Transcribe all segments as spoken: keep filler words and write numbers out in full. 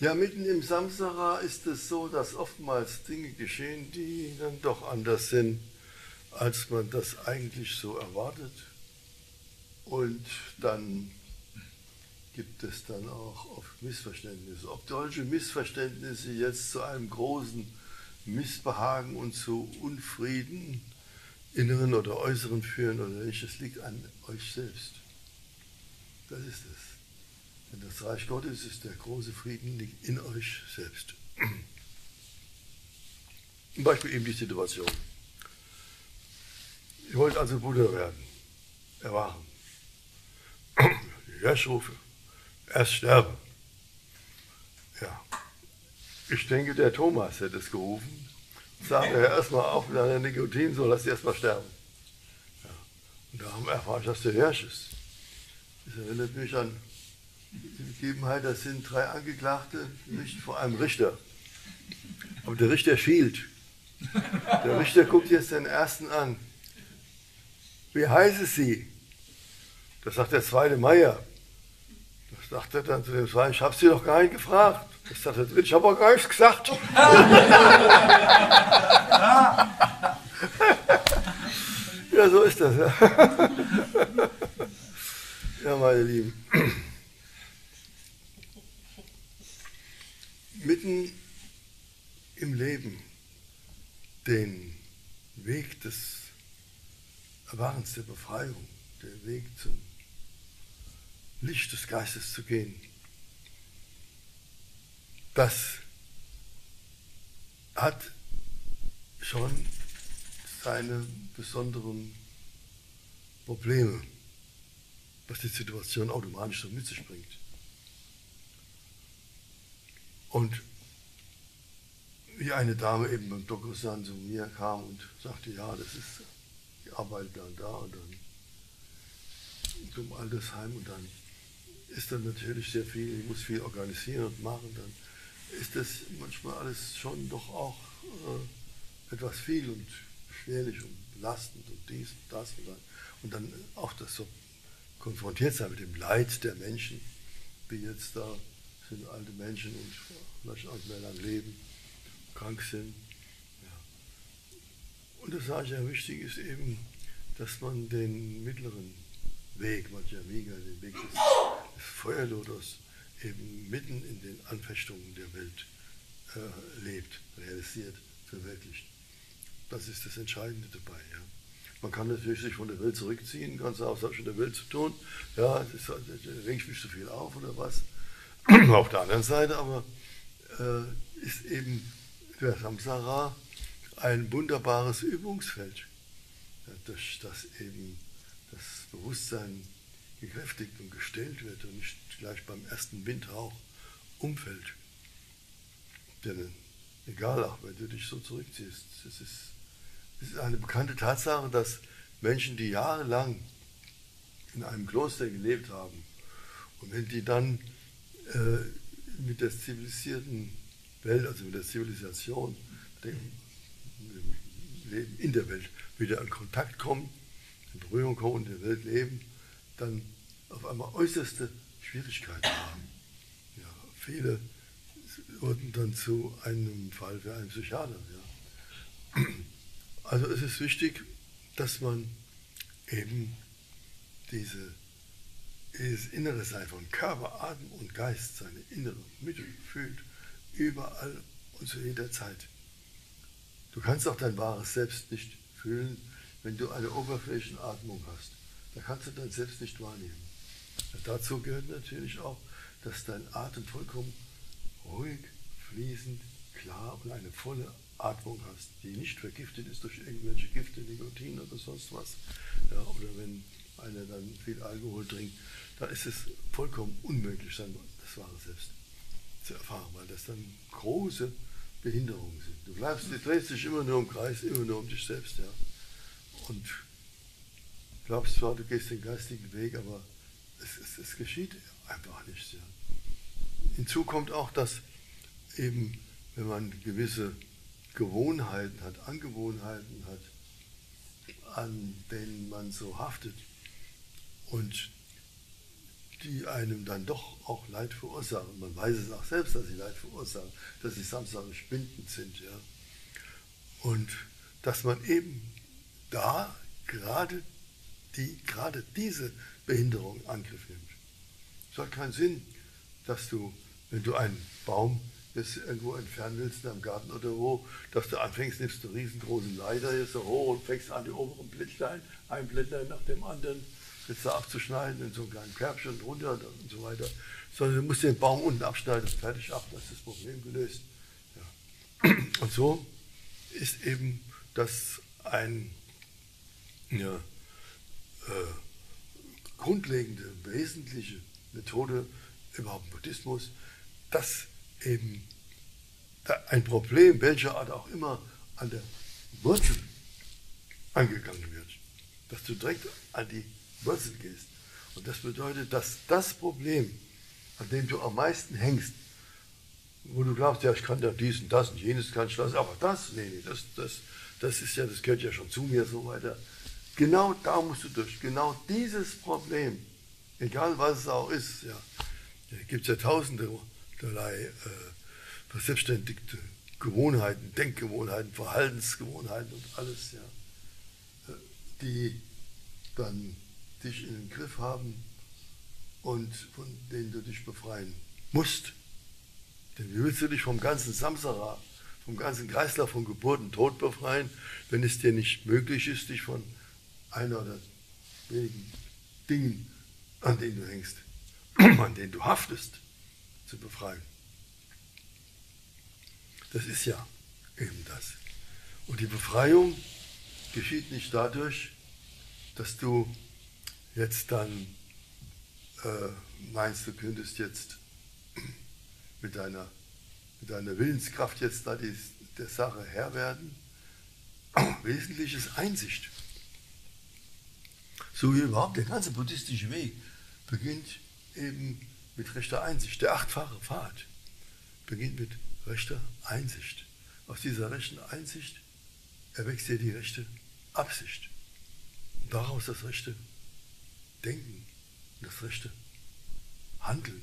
Ja, mitten im Samsara ist es so, dass oftmals Dinge geschehen, die dann doch anders sind, als man das eigentlich so erwartet. Und dann gibt es dann auch oft Missverständnisse. Ob solche Missverständnisse jetzt zu einem großen Missbehagen und zu Unfrieden, inneren oder äußeren, führen oder nicht, es liegt an euch selbst. Das ist es. Denn das Reich Gottes ist der große Frieden, liegt in euch selbst. Zum Beispiel eben die Situation. Ihr wollt also Buddha werden, erwachen. Die Herrschrufe, erst sterben. Ja. Ich denke, der Thomas hätte es gerufen. Sagt er erstmal auf mit einer Nikotin, so lass sie erstmal sterben. Ja. Und da haben wir erfahren, dass du herrschest. Das erinnert mich an die Begebenheit, das sind drei Angeklagte, nicht vor einem Richter. Aber der Richter schielt. Der Richter guckt jetzt den ersten an. Wie heißen Sie? Das sagt der zweite Meier. Das sagt er dann zu dem zweiten, ich habe Sie doch gar nicht gefragt. Das sagt der dritte, ich habe auch gar nichts gesagt. Ja, so ist das. Ja, ja, meine Lieben. Mitten im Leben den Weg des Erwachens, der Befreiung, der Weg zum Licht des Geistes zu gehen, das hat schon seine besonderen Probleme, was die Situation automatisch so mit sich bringt. Und wie eine Dame eben beim Dokusan zu mir kam und sagte, ja, das ist, die arbeitet da und da und dann zum Altersheim und dann ist dann natürlich sehr viel, ich muss viel organisieren und machen, dann ist das manchmal alles schon doch auch äh, etwas viel und schwerlich und belastend und dies und das und dann, und dann auch das so konfrontiert sein mit dem Leid der Menschen, wie jetzt da sind alte Menschen und vielleicht auch nicht mehr lang leben, krank sind. Ja. Und das sage ich ja, wichtig ist eben, dass man den mittleren Weg, Madhyamika, den Weg des, des Feuerlotos, eben mitten in den Anfechtungen der Welt äh, lebt, realisiert, verwirklicht. Das ist das Entscheidende dabei. Ja. Man kann natürlich sich von der Welt zurückziehen, ganz auch was mit der Welt zu tun. Ja, es ist, da reg ich mich zu viel auf oder was. Auf der anderen Seite aber äh, ist eben der Samsara ein wunderbares Übungsfeld, ja, durch das eben das Bewusstsein gekräftigt und gestellt wird und nicht gleich beim ersten Windhauch umfällt. Denn egal auch, wenn du dich so zurückziehst, es ist, es ist eine bekannte Tatsache, dass Menschen, die jahrelang in einem Kloster gelebt haben und wenn die dann äh, mit der zivilisierten Welt, also mit der Zivilisation, dem, dem Leben in der Welt wieder in Kontakt kommen, in Berührung kommen, in der Welt leben, dann auf einmal äußerste Schwierigkeiten haben. Ja, viele wurden dann zu einem Fall für einen Psychiater. Ja. Also es ist wichtig, dass man eben diese, dieses innere Sein von Körper, Atem und Geist, seine innere Mitte fühlt, überall und zu jeder Zeit. Du kannst auch dein wahres Selbst nicht fühlen, wenn du eine Oberflächenatmung hast. Da kannst du dein Selbst nicht wahrnehmen. Dazu gehört natürlich auch, dass dein Atem vollkommen ruhig, fließend, klar und eine volle Atmung hast, die nicht vergiftet ist durch irgendwelche Gifte, Nikotin oder sonst was. Ja, oder wenn einer dann viel Alkohol trinkt, dann ist es vollkommen unmöglich, dann das wahre Selbst zu erfahren, weil das dann große Behinderungen sind. Du bleibst, du drehst dich immer nur im Kreis, immer nur um dich selbst. Ja. Und glaubst zwar, du gehst den geistigen Weg, aber es, es, es geschieht einfach nichts. Ja. Hinzu kommt auch, dass eben, wenn man gewisse Gewohnheiten hat, Angewohnheiten hat, an denen man so haftet und die einem dann doch auch Leid verursachen. Man weiß es auch selbst, dass sie Leid verursachen, dass sie samsarisch bindend sind. Ja. Und dass man eben da gerade, die, gerade diese Behinderung in Angriff nimmt. Es hat keinen Sinn, dass du, wenn du einen Baum jetzt irgendwo entfernen willst, in deinem Garten oder wo, dass du anfängst, nimmst du riesengroßen Leiter hier so hoch und fängst an, die oberen Blättlein, ein Blättlein nach dem anderen, jetzt da abzuschneiden in so einen kleinen Körbchen runter und so weiter, sondern du musst den Baum unten abschneiden und fertig ab, das ist das Problem gelöst. Ja. Und so ist eben das ein ja, äh, grundlegende, wesentliche Methode überhaupt im Buddhismus, dass eben ein Problem, welcher Art auch immer, an der Wurzel angegangen wird. Dass du direkt an die Wurzel gehst. Und das bedeutet, dass das Problem, an dem du am meisten hängst, wo du glaubst, ja, ich kann ja dies und das und jenes kann ich das, aber das, nee, nee, das, das, das ist ja, das gehört ja schon zu mir, so weiter. Genau da musst du durch. Genau dieses Problem, egal was es auch ist, ja, da gibt es ja tausende derlei äh, verselbstständigte Gewohnheiten, Denkgewohnheiten, Verhaltensgewohnheiten und alles, ja, die dann dich in den Griff haben und von denen du dich befreien musst. Denn wie willst du dich vom ganzen Samsara, vom ganzen Kreislauf von Geburt und Tod befreien, wenn es dir nicht möglich ist, dich von einer oder wenigen Dingen, an denen du hängst, an denen du haftest, zu befreien. Das ist ja eben das. Und die Befreiung geschieht nicht dadurch, dass du jetzt dann äh, meinst, du könntest jetzt mit deiner, mit deiner Willenskraft jetzt da die, der Sache Herr werden. Wesentlich ist Einsicht. So wie überhaupt der ganze buddhistische Weg beginnt eben mit rechter Einsicht. Der achtfache Pfad beginnt mit rechter Einsicht. Aus dieser rechten Einsicht erwächst dir die rechte Absicht. Und daraus das rechte Denken, das rechte Handeln.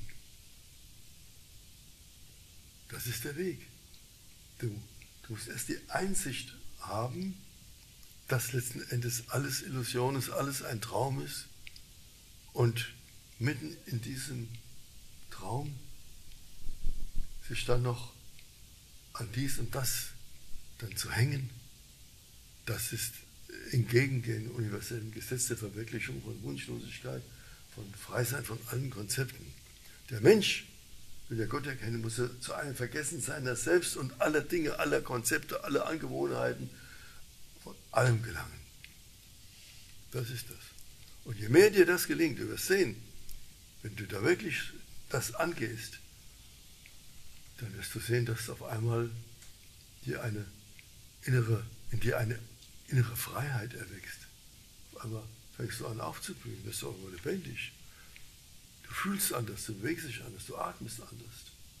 Das ist der Weg. Du, du musst erst die Einsicht haben, dass letzten Endes alles Illusion ist, alles ein Traum ist. Und mitten in diesem Traum sich dann noch an dies und das dann zu hängen, das ist entgegen den universellen Gesetz der Verwirklichung von Wunschlosigkeit, von Freisein von allen Konzepten. Der Mensch, will der Gott erkennen, muss er zu einem Vergessen seiner selbst und aller Dinge, aller Konzepte, aller Angewohnheiten, von allem gelangen. Das ist das. Und je mehr dir das gelingt, du wirst sehen, wenn du da wirklich das angehst, dann wirst du sehen, dass auf einmal dir eine innere, in dir eine innere Freiheit erwächst. Auf einmal fängst du an aufzublühen, wirst du auch immer lebendig. Du fühlst anders, du bewegst dich anders, du atmest anders.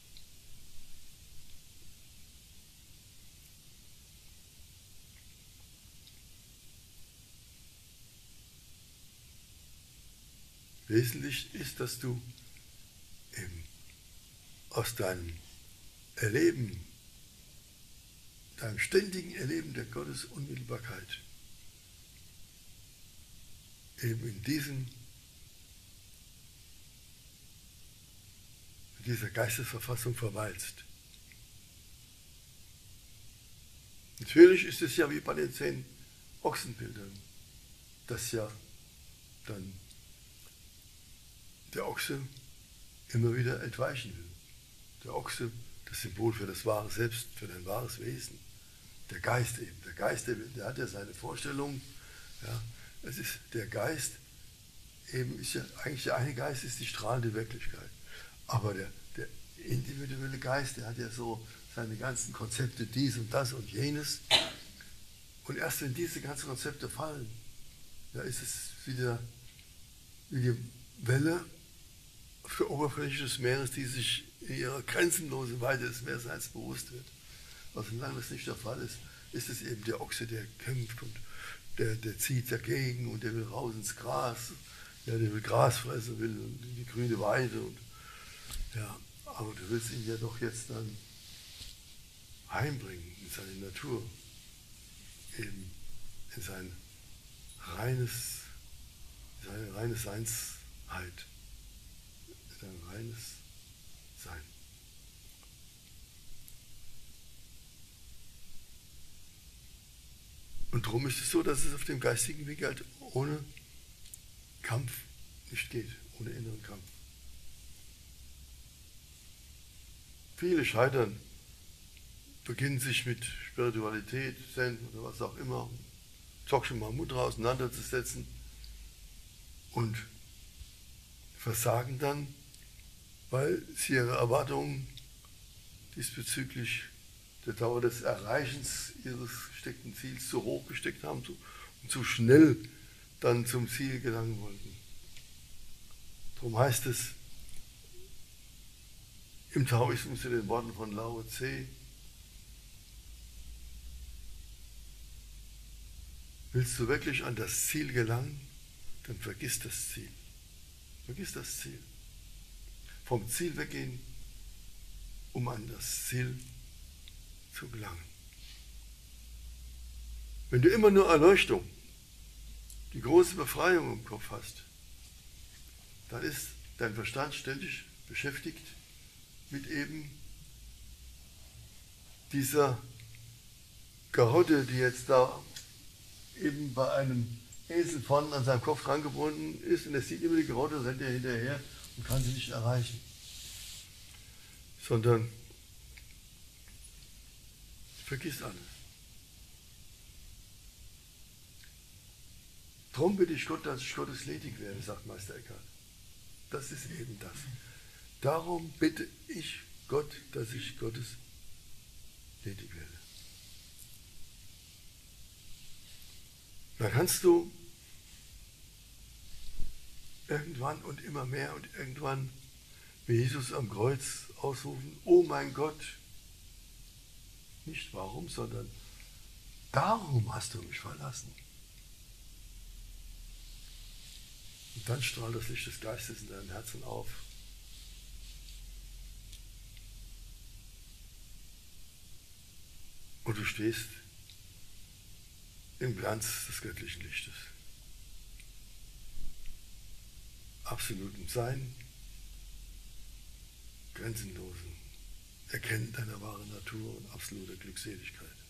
Wesentlich ist, dass du eben aus deinem Erleben, deinem ständigen Erleben der Gottesunmittelbarkeit eben in diesem, in dieser Geistesverfassung verweilst. Natürlich ist es ja wie bei den zehn Ochsenbildern, dass ja dann der Ochse immer wieder entweichen will. Der Ochse, das Symbol für das wahre Selbst, für dein wahres Wesen. Der Geist eben. Der Geist, der, der hat ja seine Vorstellungen. Ja. Es ist der Geist, eben ist ja eigentlich der eine Geist ist die strahlende Wirklichkeit. Aber der, der individuelle Geist, der hat ja so seine ganzen Konzepte, dies und das und jenes. Und erst wenn diese ganzen Konzepte fallen, da ist es wieder wie die Welle auf der Oberfläche des Meeres, die sich in ihrer grenzenlosen Weite des Meerseins bewusst wird. Aber solange das nicht der Fall ist, ist es eben der Ochse, der kämpft und der, der zieht dagegen und der will raus ins Gras, ja, der will Gras fressen will und in die grüne Weide. Und, ja, aber du willst ihn ja doch jetzt dann heimbringen in seine Natur, eben in sein reines, seine reine Seinsheit, in sein reines Sein. Und darum ist es so, dass es auf dem geistigen Weg halt ohne Kampf nicht geht, ohne inneren Kampf. Viele scheitern, beginnen sich mit Spiritualität, Zen oder was auch immer, Dzogchen Mahamudra auseinanderzusetzen und versagen dann, weil sie ihre Erwartungen diesbezüglich der Dauer des Erreichens ihres gesteckten Ziels zu hoch gesteckt haben und zu schnell dann zum Ziel gelangen wollten. Darum heißt es im Taoismus in den Worten von Lao Tse: Willst du wirklich an das Ziel gelangen, dann vergiss das Ziel. Vergiss das Ziel. Vom Ziel weggehen, um an das Ziel zu gelangen. Wenn du immer nur Erleuchtung, die große Befreiung im Kopf hast, dann ist dein Verstand ständig beschäftigt mit eben dieser Karotte, die jetzt da eben bei einem Esel vorne an seinem Kopf dran gebunden ist, und er sieht immer die Karotte, rennt er hinterher und kann sie nicht erreichen. Sondern vergiss alles. Darum bitte ich Gott, dass ich Gottes ledig werde, sagt Meister Eckhart. Das ist eben das. Darum bitte ich Gott, dass ich Gottes ledig werde. Dann kannst du irgendwann und immer mehr und irgendwann wie Jesus am Kreuz ausrufen: Oh mein Gott, nicht warum, sondern darum hast du mich verlassen. Und dann strahlt das Licht des Geistes in deinem Herzen auf. Und du stehst im Glanz des göttlichen Lichtes. Absolutem Sein, grenzenlosen Erkennen deiner wahren Natur und absoluter Glückseligkeit.